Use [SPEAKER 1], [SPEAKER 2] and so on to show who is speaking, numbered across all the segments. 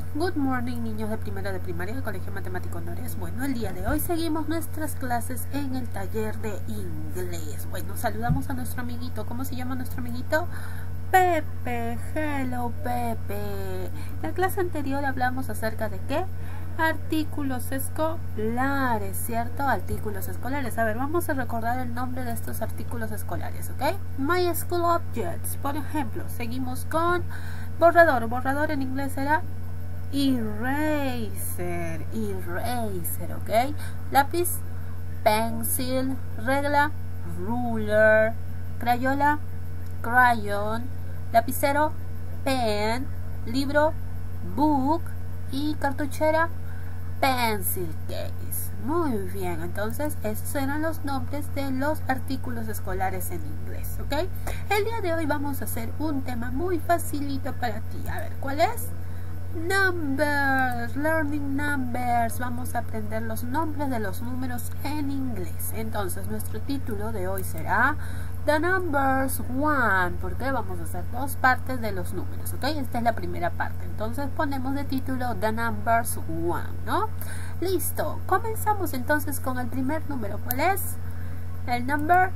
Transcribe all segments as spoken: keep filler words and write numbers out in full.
[SPEAKER 1] Good morning, niños de primero de primaria del Colegio Matemático Nores. Bueno, el día de hoy seguimos nuestras clases en el taller de inglés. Bueno, saludamos a nuestro amiguito. ¿Cómo se llama nuestro amiguito? Pepe. Hello, Pepe. La clase anterior hablamos acerca de ¿qué? Artículos escolares, ¿cierto? Artículos escolares. A ver, vamos a recordar el nombre de estos artículos escolares, ¿ok? My School Objects. Por ejemplo, seguimos con borrador. Borrador en inglés será eraser, eraser, ¿ok? Lápiz, pencil, regla, ruler, crayola, crayon, lapicero, pen, libro, book y cartuchera, pencil case. Muy bien, entonces esos eran los nombres de los artículos escolares en inglés, ¿ok? El día de hoy vamos a hacer un tema muy facilito para ti. A ver, ¿cuál es? Numbers, learning numbers. Vamos a aprender los nombres de los números en inglés. Entonces nuestro título de hoy será The Numbers One, porque vamos a hacer dos partes de los números, ¿ok? Esta es la primera parte, entonces ponemos de título The Numbers One, ¿no? Listo, comenzamos entonces con el primer número. ¿Cuál es? El number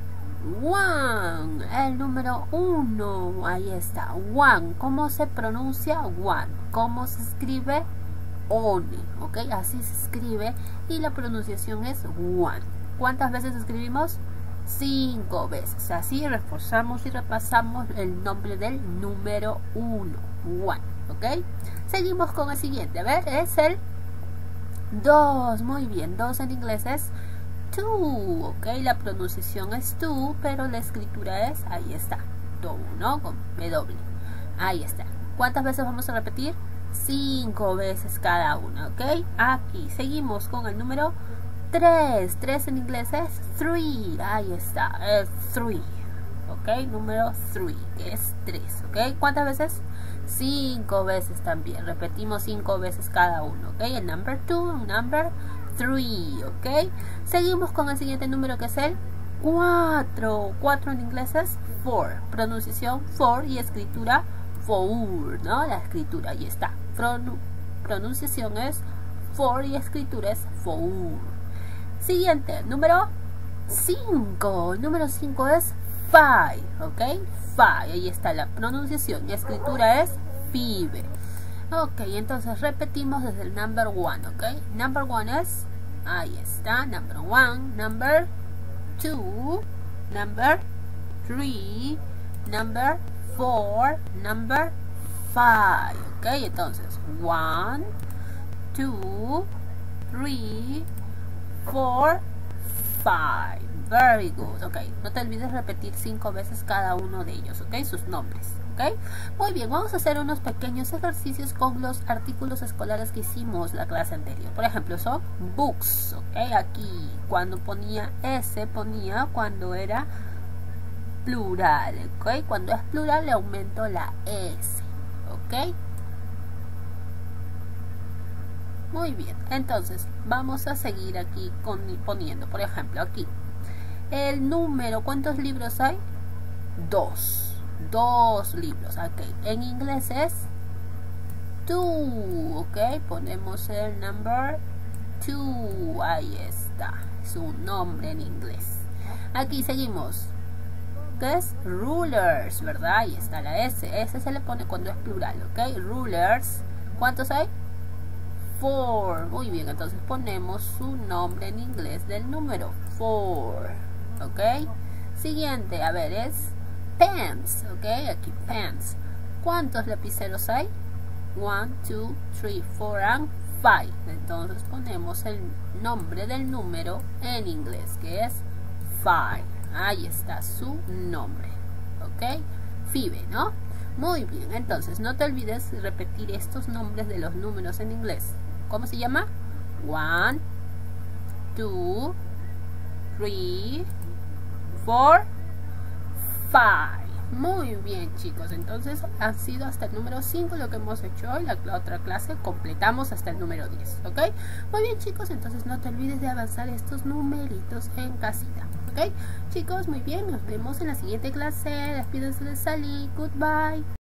[SPEAKER 1] one, el número uno. Ahí está, one. ¿Cómo se pronuncia one? ¿Cómo se escribe? One, ¿ok? Así se escribe y la pronunciación es one. ¿Cuántas veces escribimos? Cinco veces. Así reforzamos y repasamos el nombre del número uno, one, ¿ok? Seguimos con el siguiente. A ver, es el dos. Muy bien, dos en inglés es two, ok, la pronunciación es two, pero la escritura es, ahí está, two, ¿no? Con W, ahí está. ¿Cuántas veces vamos a repetir? Cinco veces cada una, ok. Aquí seguimos con el número tres. tres en inglés es three, ahí está, es three, ok, número three, que es tres, ok. ¿Cuántas veces? Cinco veces también, repetimos cinco veces cada uno, ok. El number two, number three, ok. Seguimos con el siguiente número, que es el cuatro. cuatro en inglés es four, pronunciación four y escritura four, ¿no? La escritura, ahí está. Pron pronunciación es four y escritura es four. Siguiente, número cinco. El número cinco es five, ok. Five, ahí está la pronunciación y escritura es five. Ok, entonces repetimos desde el number one, ok. Number one es, ahí está, number one, number two, number three, number four, number five, ok. Entonces, one, two, three, four, five. Very good, ok. No te olvides repetir cinco veces cada uno de ellos, ok, sus nombres. ¿Okay? Muy bien, vamos a hacer unos pequeños ejercicios con los artículos escolares que hicimos la clase anterior. Por ejemplo, son books, ¿ok? Aquí, cuando ponía S, ponía cuando era plural, ¿ok? Cuando es plural le aumento la S, ¿ok? Muy bien, entonces vamos a seguir aquí con, poniendo, por ejemplo, aquí el número, ¿cuántos libros hay? Dos. Dos libros, ok. En inglés es two, ok. Ponemos el number two, ahí está, su nombre en inglés. Aquí seguimos, ¿qué es? Rulers, ¿verdad? Ahí está la S. S se le pone cuando es plural, ok. Rulers, ¿cuántos hay? Four. Muy bien, entonces ponemos su nombre en inglés del número four, ok. Siguiente, a ver, es pens, ok, aquí pens. ¿Cuántos lapiceros hay? one, two, three, four and five. Entonces ponemos el nombre del número en inglés, que es five. Ahí está su nombre, ok. Five, ¿no? Muy bien, entonces no te olvides repetir estos nombres de los números en inglés. ¿Cómo se llama? one, two, three, four, five. Muy bien, chicos, entonces ha sido hasta el número cinco lo que hemos hecho hoy. La, la otra clase completamos hasta el número diez, ¿ok? Muy bien, chicos, entonces no te olvides de avanzar estos numeritos en casita, ¿ok? Chicos, muy bien, nos vemos en la siguiente clase. Despídense de Sally, goodbye.